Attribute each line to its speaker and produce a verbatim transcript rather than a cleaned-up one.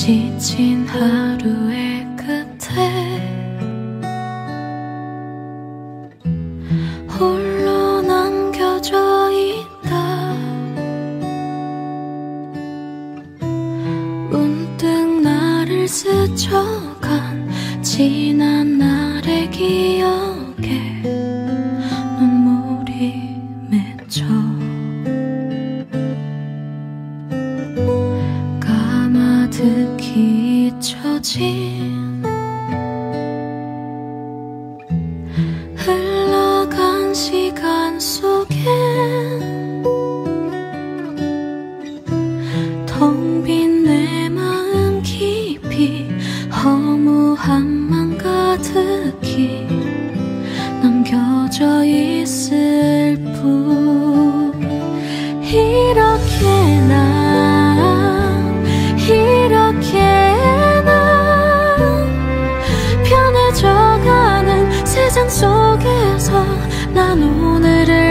Speaker 1: 지친 하루의 끝에 홀로 남겨져 있다. 문득 나를 스쳐간 지난 날의 기억에 눈물이 맺혀 가득히 잊혀진 흘러간 시간 속엔 텅 빈 내 마음 깊이 허무함만 가득히 남겨져 있을 뿐. 이렇게 난 이렇게 난 편해져가는 세상 속에서 난 오늘을